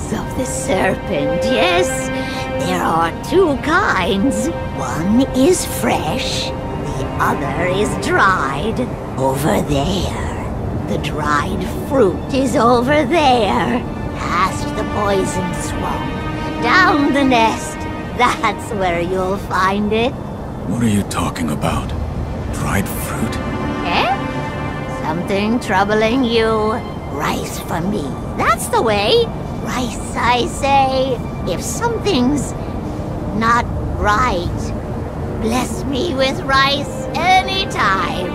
Eyes of the serpent, yes. There are two kinds. One is fresh, the other is dried. Over there. The dried fruit is over there. Past the poison swamp. Down the nest. That's where you'll find it. What are you talking about? Dried fruit? Eh? Something troubling you? Rice for me. That's the way. Rice, I say. If something's not right, bless me with rice anytime.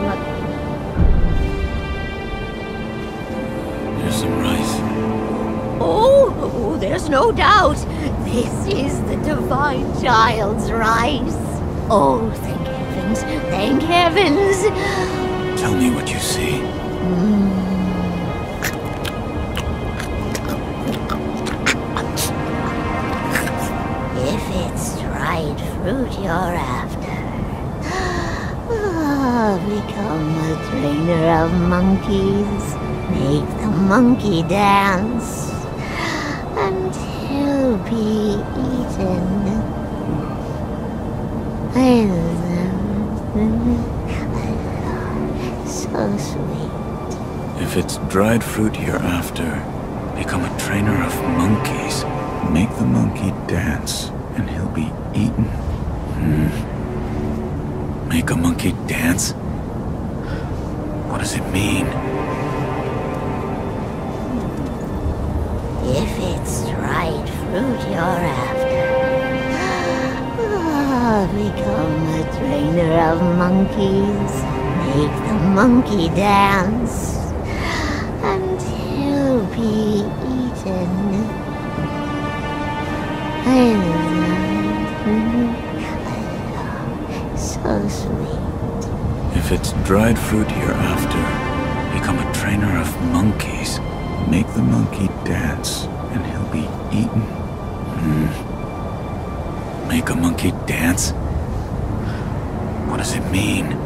Here's some rice. Oh, there's no doubt. This is the divine child's rice. Oh, thank heavens, thank heavens. Tell me what you see. If it's dried fruit you're after, become a trainer of monkeys. Make the monkey dance until be eaten. So sweet. If it's dried fruit you're after, become a trainer of monkeys. Make the monkey dance, and he'll be eaten. Make a monkey dance? What does it mean? If it's dried fruit you're after, become a trainer of monkeys. Make the monkey dance until be eaten. So sweet. If it's dried fruit you're after, become a trainer of monkeys. Make the monkey dance, and he'll be eaten. Make a monkey dance? What does it mean?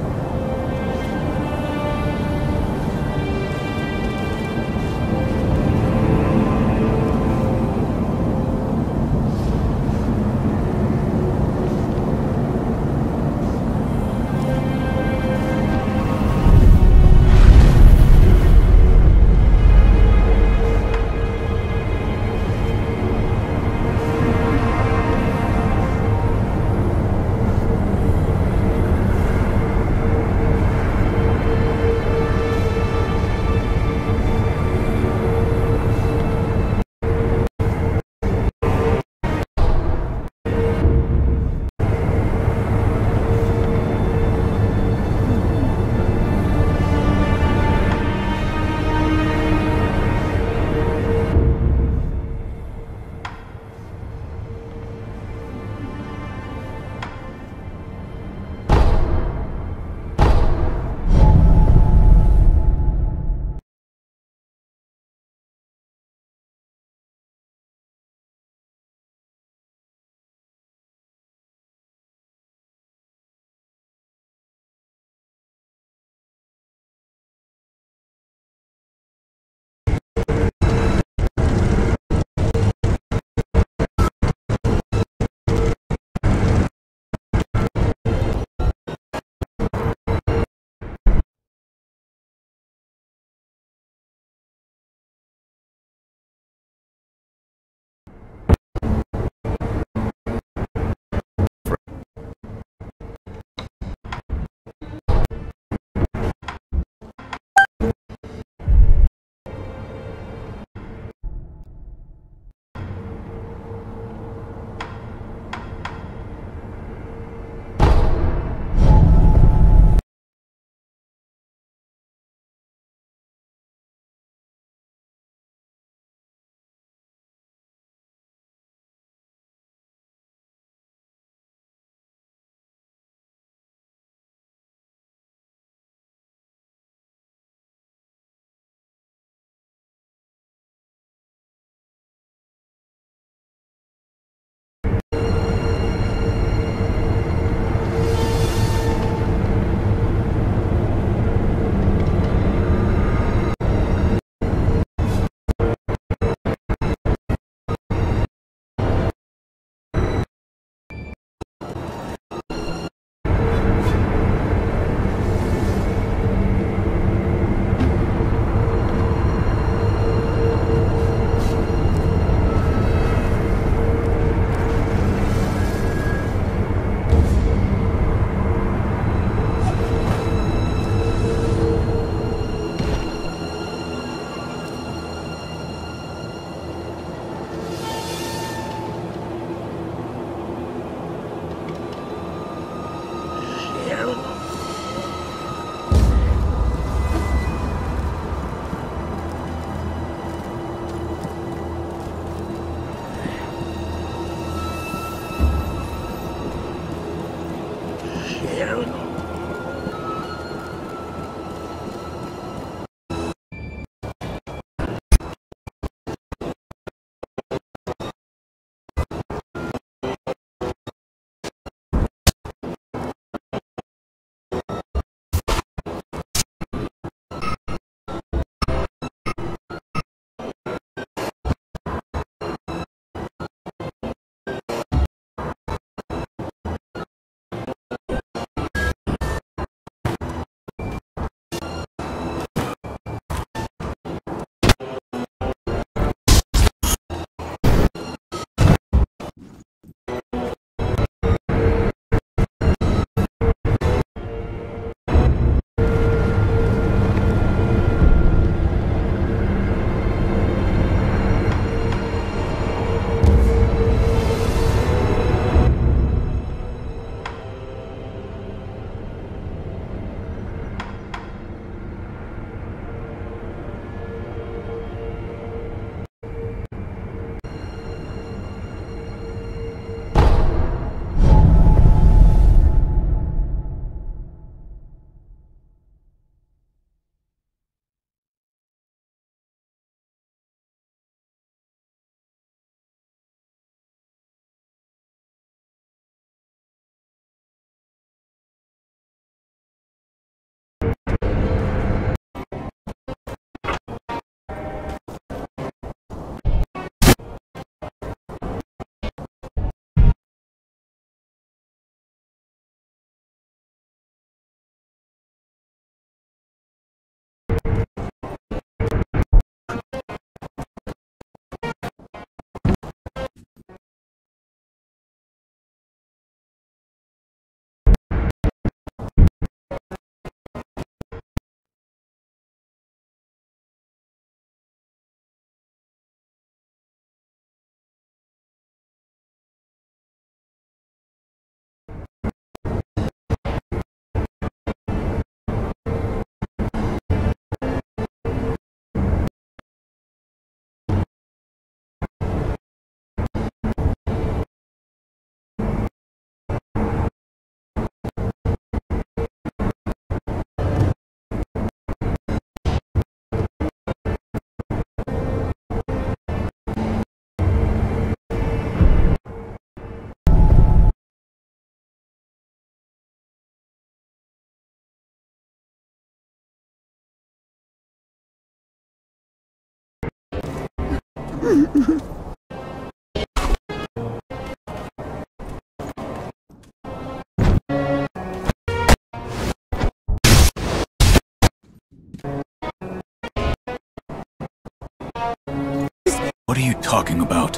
What are you talking about?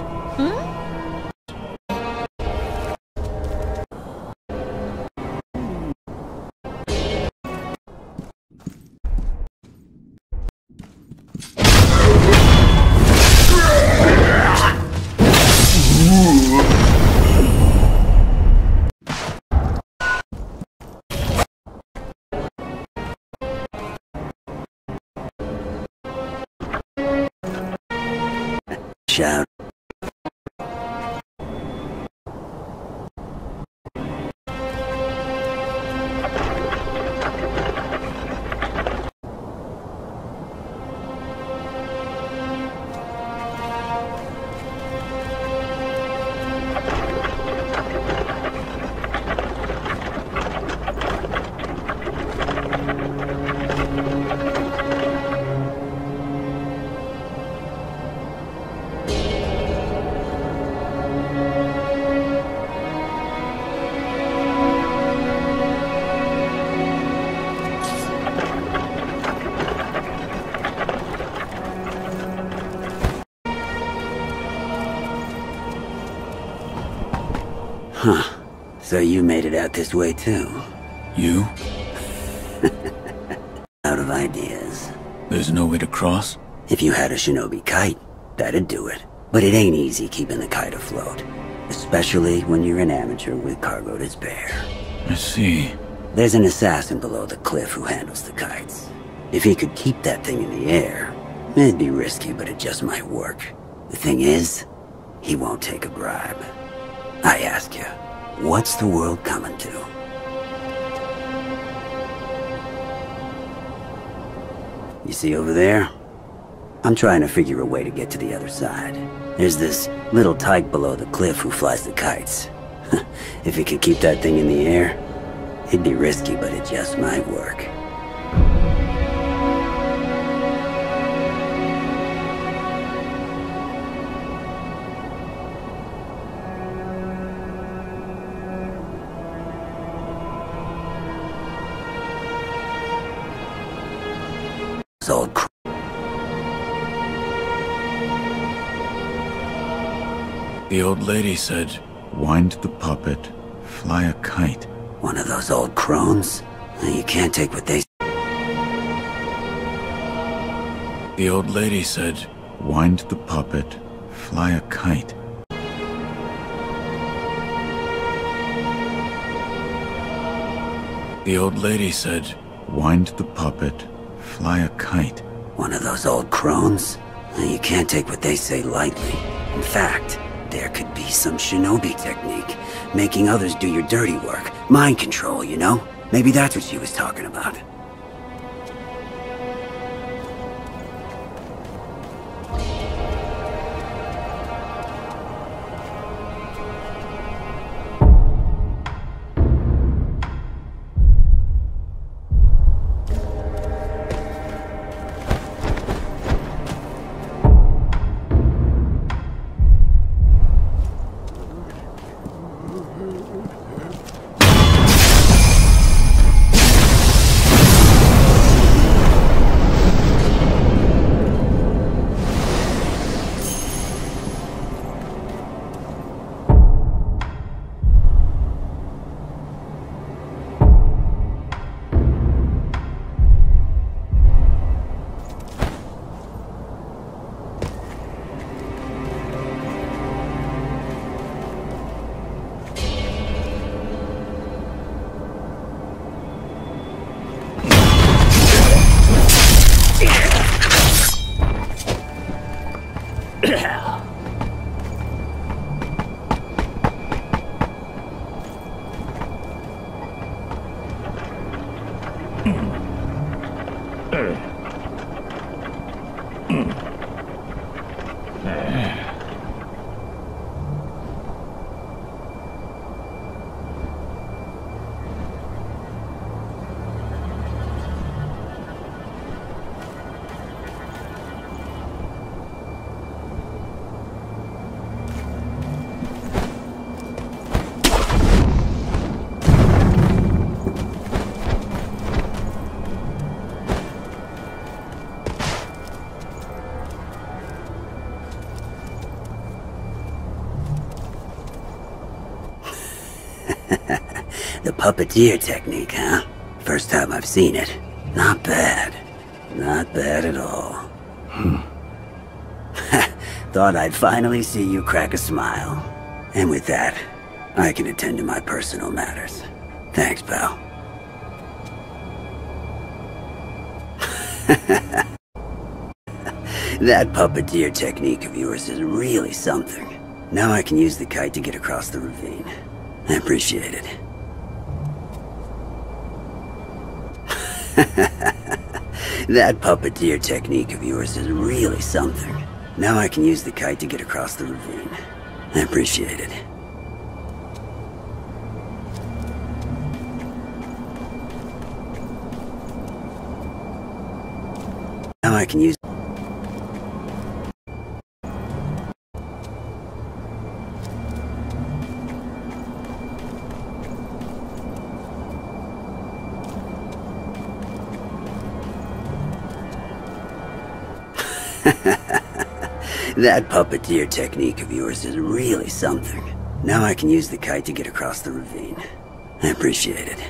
Shout. Huh. So you made it out this way too? You? Out of ideas. There's no way to cross? If you had a shinobi kite, that'd do it. But it ain't easy keeping the kite afloat. Especially when you're an amateur with cargo to spare. I see. There's an assassin below the cliff who handles the kites. If he could keep that thing in the air, it'd be risky, but it just might work. The thing is, he won't take a bribe. I ask you, what's the world coming to? You see over there? I'm trying to figure a way to get to the other side. There's this little tyke below the cliff who flies the kites. If he could keep that thing in the air, it'd be risky, but it just might work. Old The old lady said, wind the puppet, fly a kite. One of those old crones? You can't take what they... The old lady said, wind the puppet, fly a kite. The old lady said, wind the puppet, fly a kite. One of those old crones? You can't take what they say lightly. In fact, there could be some shinobi technique, making others do your dirty work. Mind control, you know? Maybe that's what she was talking about. The puppeteer technique, huh? First time I've seen it. Not bad. Not bad at all. Thought I'd finally see you crack a smile. And with that, I can attend to my personal matters. Thanks, pal. That puppeteer technique of yours is really something. Now I can use the kite to get across the ravine. I appreciate it. That puppeteer technique of yours is really something. Now I can use the kite to get across the ravine. I appreciate it. Now I can use... That puppeteer technique of yours is really something. Now I can use the kite to get across the ravine. I appreciate it.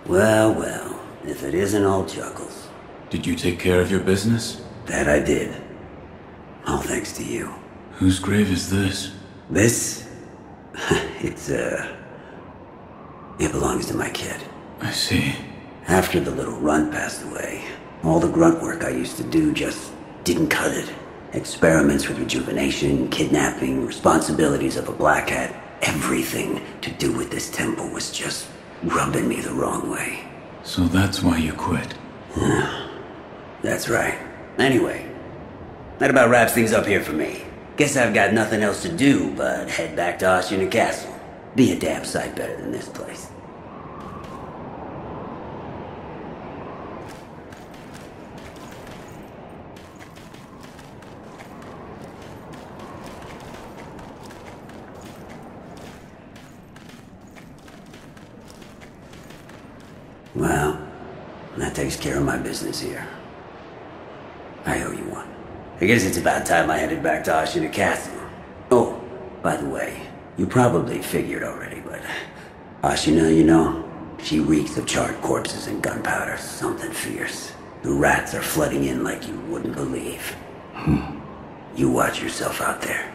Well, well, if it isn't all Chuckles. Did you take care of your business? That I did. All thanks to you. Whose grave is this? This? It belongs to my kid. I see. After the little runt passed away, all the grunt work I used to do just didn't cut it. Experiments with rejuvenation, kidnapping, responsibilities of a black hat, everything to do with this temple was just rubbing me the wrong way. So that's why you quit. That's right. Anyway, that about wraps things up here for me. Guess I've got nothing else to do but head back to Ashina Castle. Be a damn sight better than this place. Well, that takes care of my business here. I owe you one. I guess it's about time I headed back to Ashina Castle. Oh, by the way, you probably figured already, but Ashina, you know, she reeks of charred corpses and gunpowder, something fierce. The rats are flooding in like you wouldn't believe. You watch yourself out there.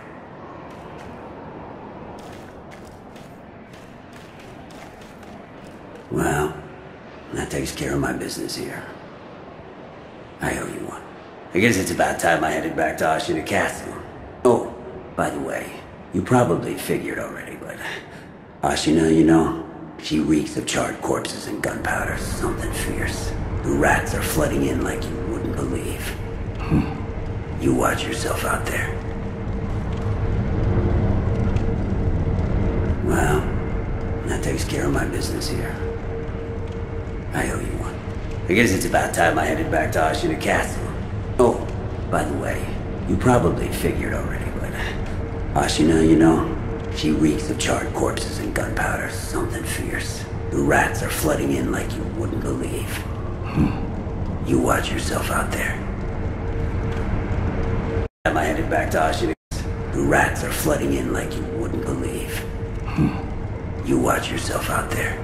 Well, that takes care of my business here. I owe you one. I guess it's about time I headed back to Ashina Castle. Oh, by the way, you probably figured already, but Ashina, you know, she reeks of charred corpses and gunpowder, something fierce. The rats are flooding in like you wouldn't believe. You watch yourself out there. Well, that takes care of my business here. I owe you one. I guess it's about time I headed back to Ashina Castle. Oh, by the way, you probably figured already, but Ashina, you know, she reeks of charred corpses and gunpowder, something fierce. The rats are flooding in like you wouldn't believe. You watch yourself out there. I headed back to Ashina. The rats are flooding in like you wouldn't believe. You watch yourself out there.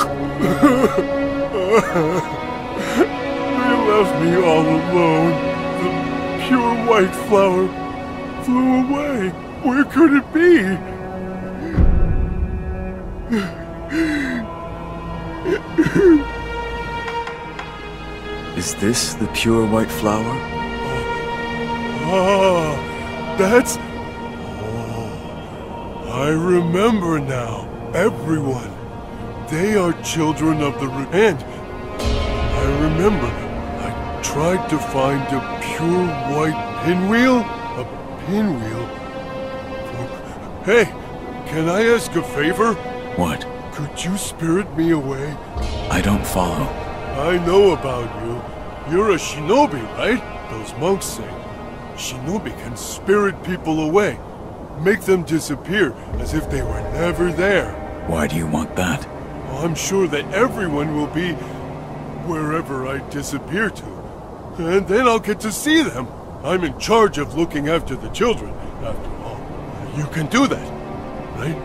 You left me all alone. The pure white flower flew away. Where could it be? Is this the pure white flower? Ah, that's... Oh, I remember now. Everyone. They are children of the... And I remember. I tried to find a pure white pinwheel? A pinwheel? Hey, can I ask a favor? What? Could you spirit me away? I don't follow. I know about you. You're a shinobi, right? Those monks say. Shinobi can spirit people away. Make them disappear as if they were never there. Why do you want that? I'm sure that everyone will be wherever I disappear to. And then I'll get to see them. I'm in charge of looking after the children, after all. You can do that, right?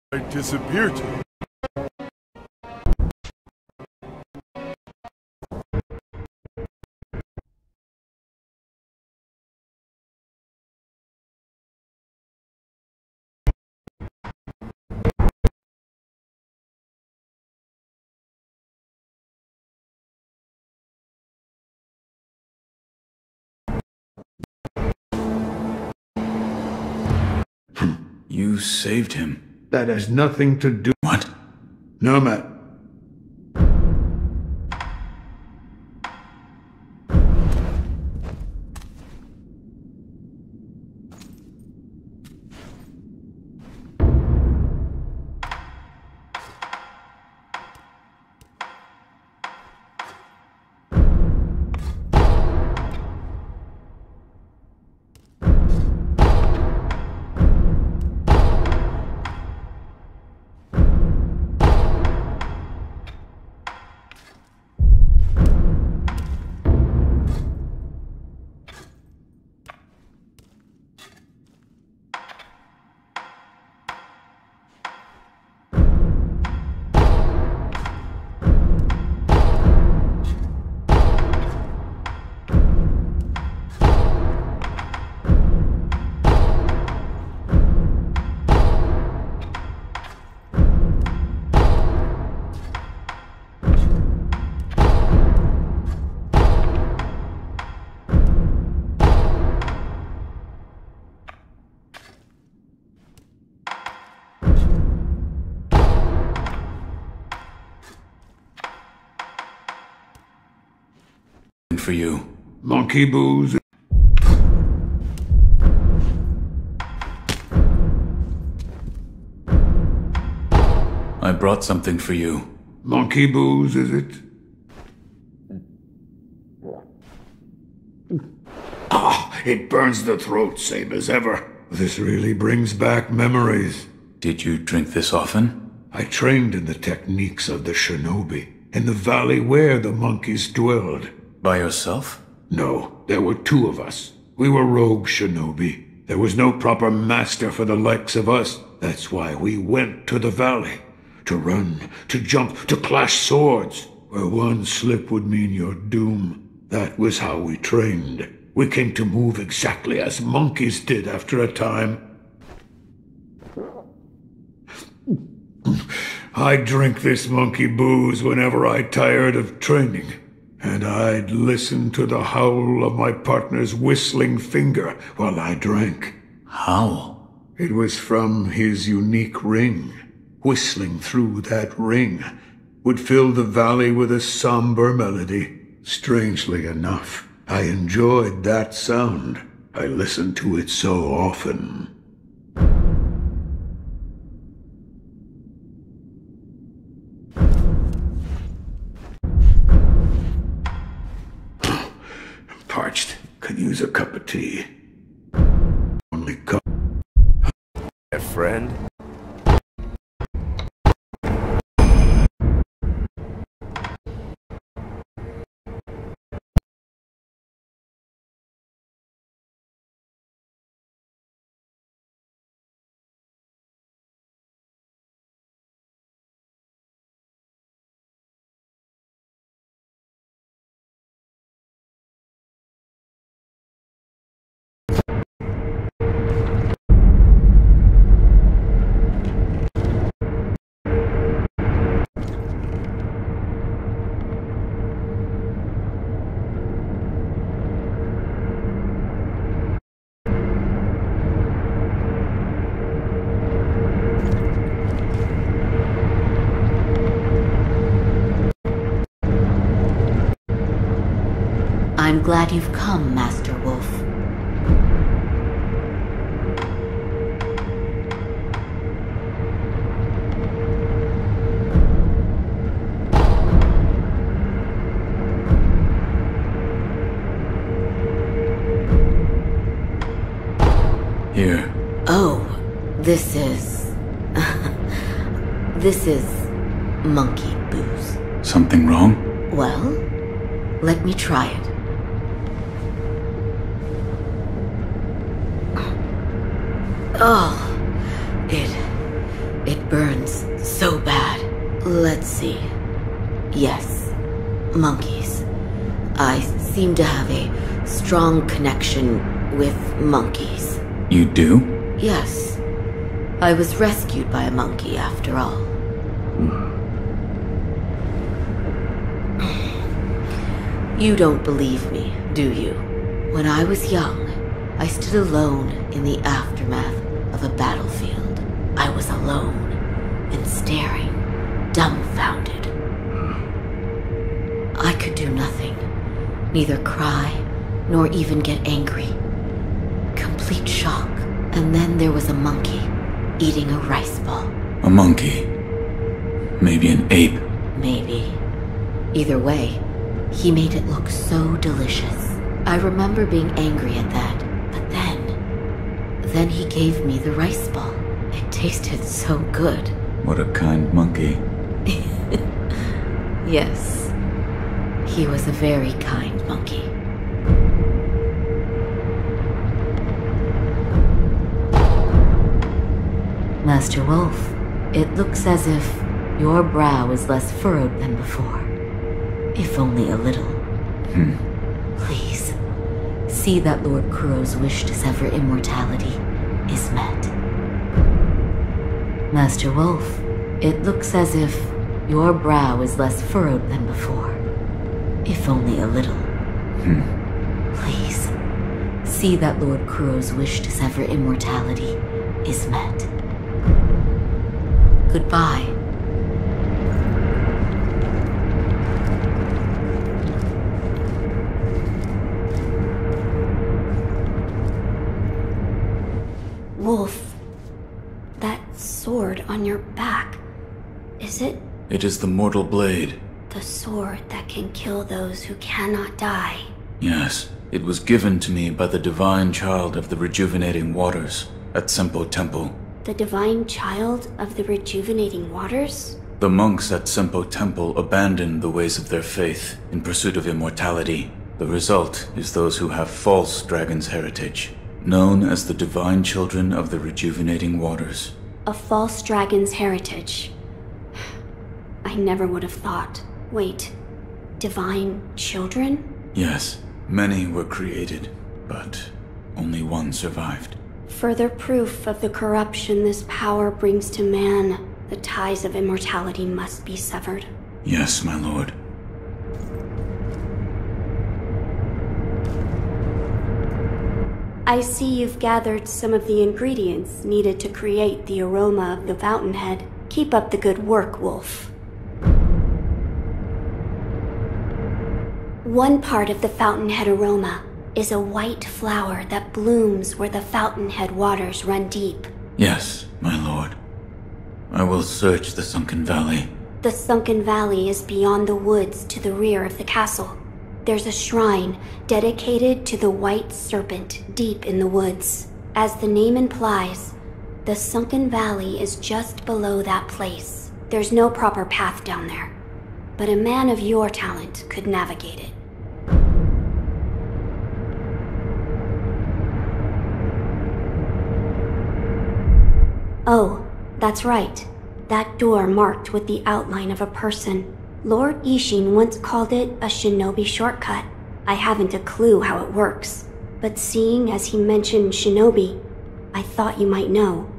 I disappear to. You saved him. That has nothing to do... What? Nomad. For you. Monkey booze. I brought something for you. Monkey booze, is it? Ah, it burns the throat, same as ever. This really brings back memories. Did you drink this often? I trained in the techniques of the shinobi, in the valley where the monkeys dwelled. By yourself? No, there were two of us. We were rogue shinobi. There was no proper master for the likes of us. That's why we went to the valley. To run, to jump, to clash swords. Where one slip would mean your doom. That was how we trained. We came to move exactly as monkeys did after a time. I'd drink this monkey booze whenever I tired of training. And I'd listen to the howl of my partner's whistling finger while I drank. Howl? It was from his unique ring. Whistling through that ring would fill the valley with a somber melody. Strangely enough, I enjoyed that sound. I listened to it so often. Parched. Could use a cup of tea. Only cup. A friend? I'm glad you've come, Master Wolf. Here. Oh, this is... this is... monkey booze. Something wrong? Well, let me try it. Oh, it It burns so bad. Let's see. Yes, monkeys. I seem to have a strong connection with monkeys. You do? Yes. I was rescued by a monkey, after all. You don't believe me, do you? When I was young, I stood alone in the aftermath of a battlefield. I was alone and staring, dumbfounded. I could do nothing, neither cry nor even get angry. Complete shock. And then there was a monkey eating a rice ball. A monkey? Maybe an ape? Maybe. Either way, he made it look so delicious. I remember being angry at that, but then he gave me the rice ball. It tasted so good. What a kind monkey. Yes, he was a very kind monkey. Master Wolf, it looks as if your brow is less furrowed than before. If only a little. Please, see that Lord Kuro's wish to sever immortality is met. Master Wolf, it looks as if your brow is less furrowed than before. If only a little. Please, see that Lord Kuro's wish to sever immortality is met. Goodbye. Wolf, that sword on your back, is it? It is the mortal blade. The sword that can kill those who cannot die. Yes, it was given to me by the divine child of the rejuvenating waters at Senpo Temple. The divine child of the rejuvenating waters? The monks at Senpo Temple abandoned the ways of their faith in pursuit of immortality. The result is those who have false dragon's heritage, known as the divine children of the rejuvenating waters. A false dragon's heritage. I never would have thought. Wait, divine children? Yes, many were created, but only one survived. Further proof of the corruption this power brings to man. The ties of immortality must be severed. Yes, my lord. I see you've gathered some of the ingredients needed to create the aroma of the fountainhead. Keep up the good work, Wolf. One part of the fountainhead aroma is a white flower that blooms where the fountainhead waters run deep. Yes, my lord. I will search the sunken valley. The sunken valley is beyond the woods to the rear of the castle. There's a shrine dedicated to the white serpent deep in the woods. As the name implies, the sunken valley is just below that place. There's no proper path down there, but a man of your talent could navigate it. Oh, that's right. That door marked with the outline of a person. Lord Ishin once called it a shinobi shortcut. I haven't a clue how it works, but seeing as he mentioned shinobi, I thought you might know.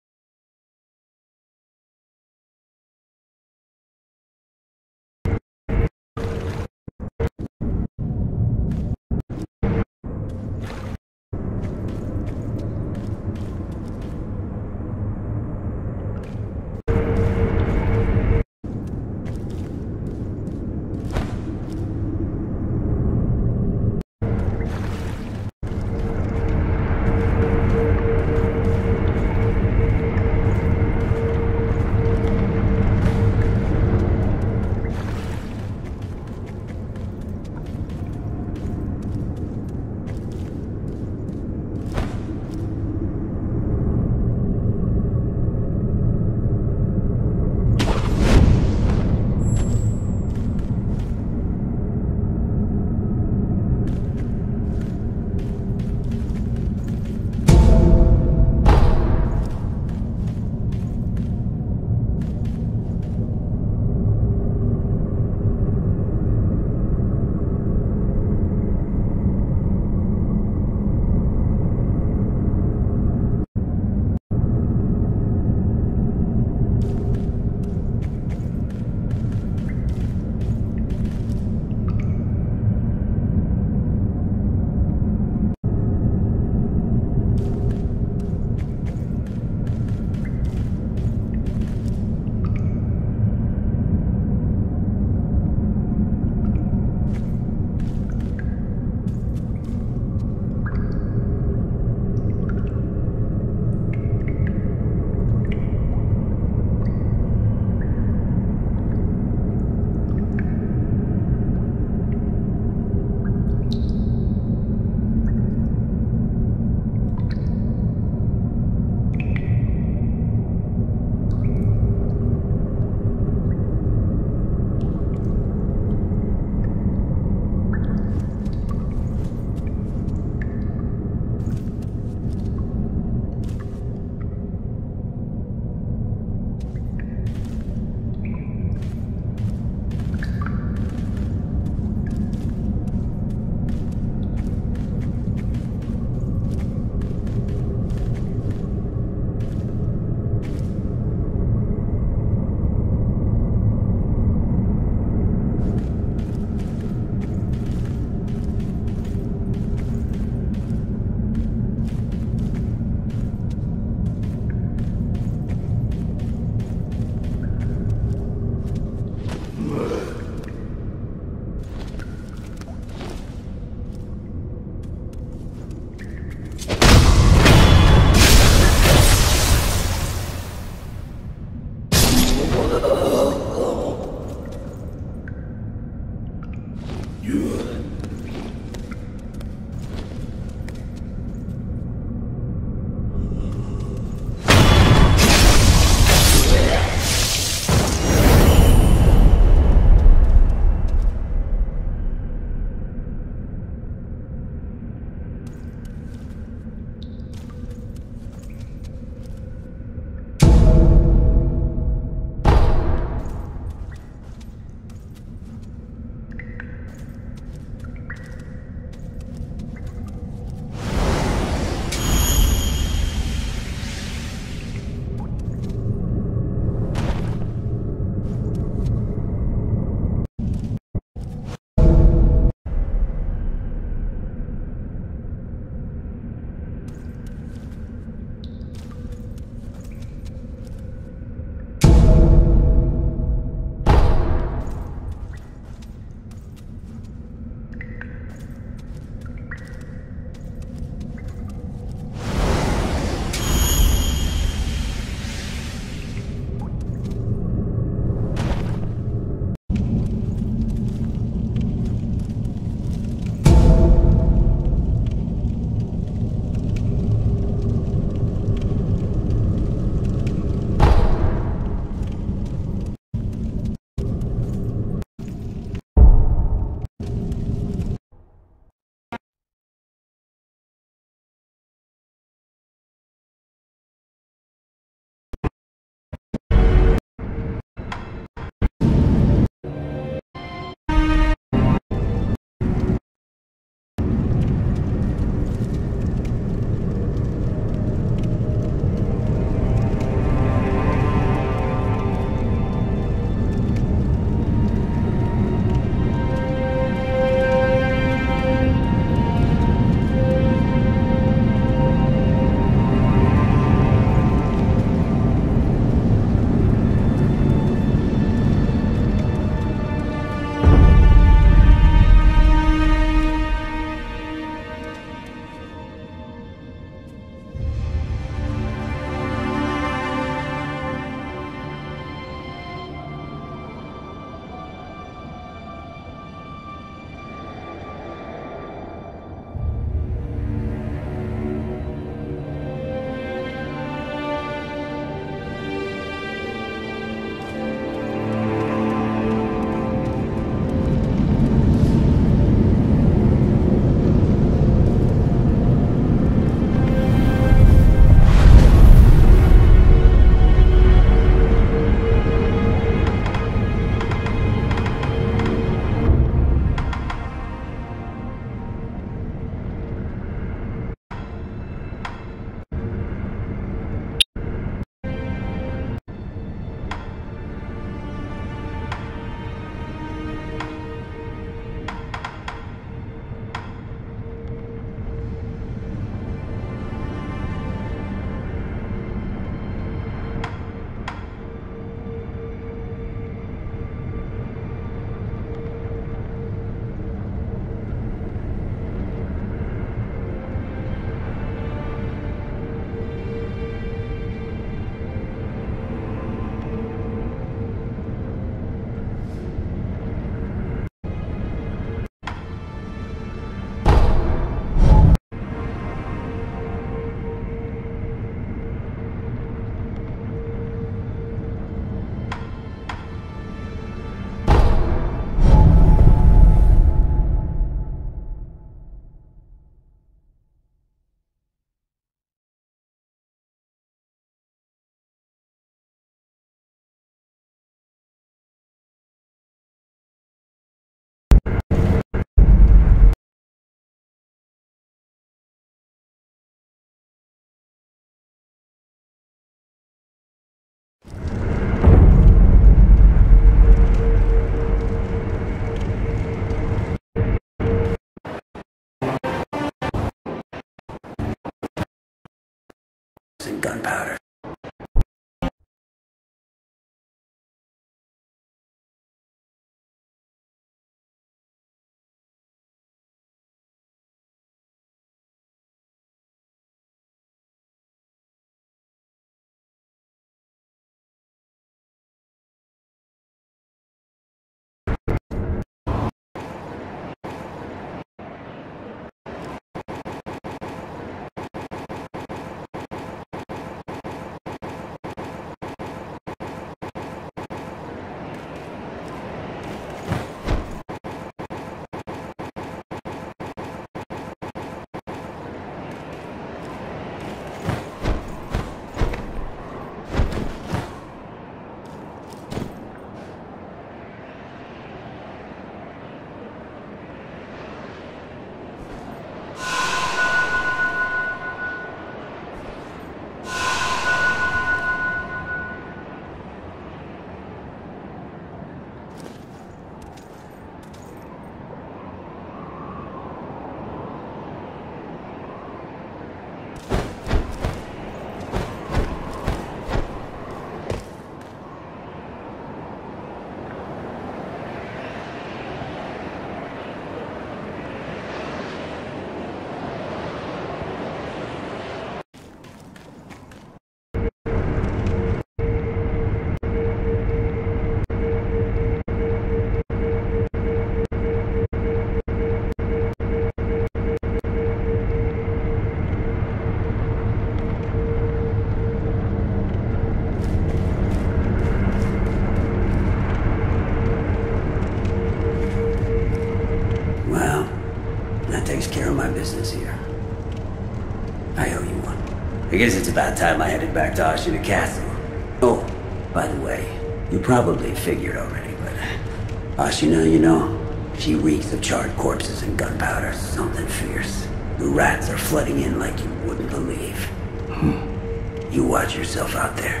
I guess it's about time I headed back to Ashina Castle. Oh, by the way, you probably figured already, but Ashina, you know, she reeks of charred corpses and gunpowder, something fierce. The rats are flooding in like you wouldn't believe. You watch yourself out there.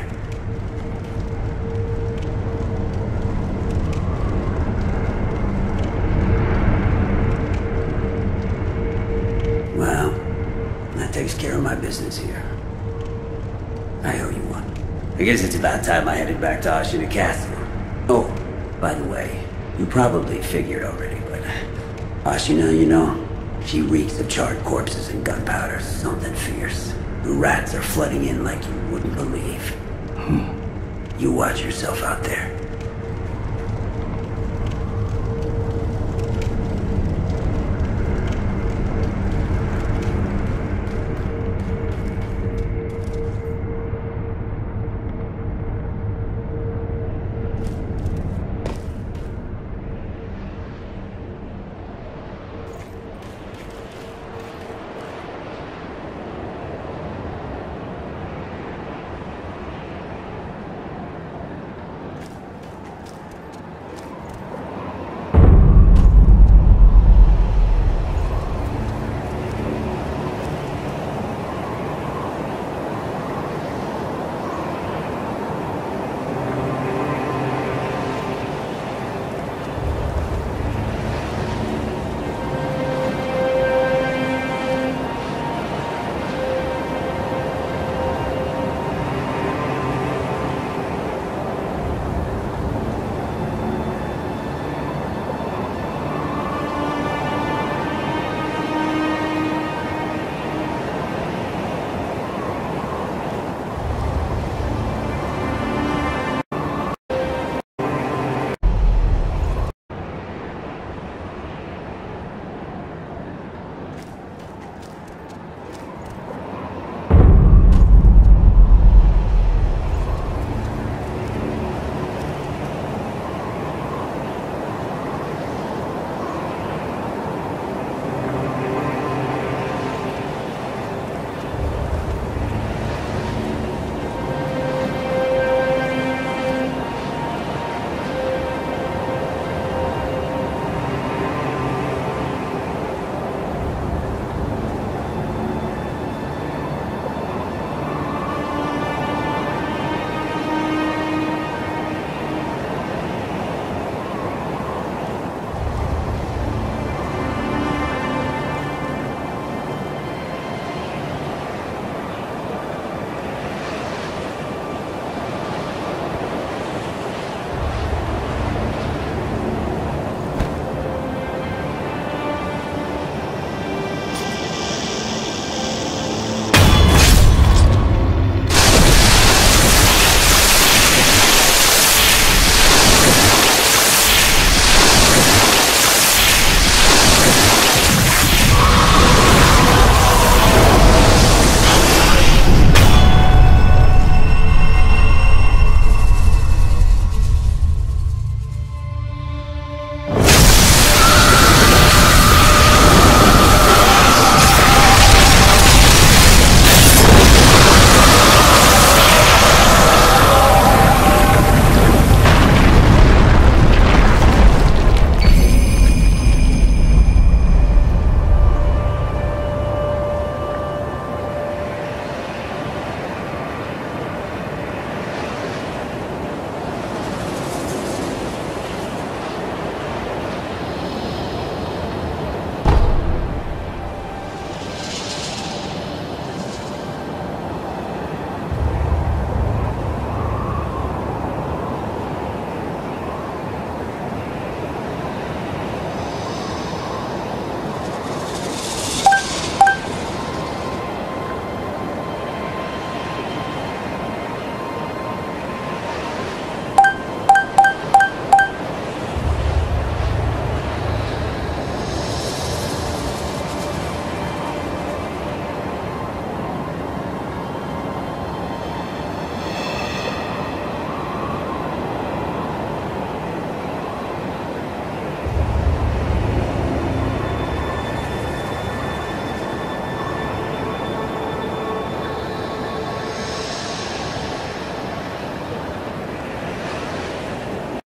Well, that takes care of my business here. I owe you one. I guess it's about time I headed back to Ashina Castle. Oh, by the way, you probably figured already, but Ashina, you know, she reeks of charred corpses and gunpowder, something fierce. The rats are flooding in like you wouldn't believe. You watch yourself out there.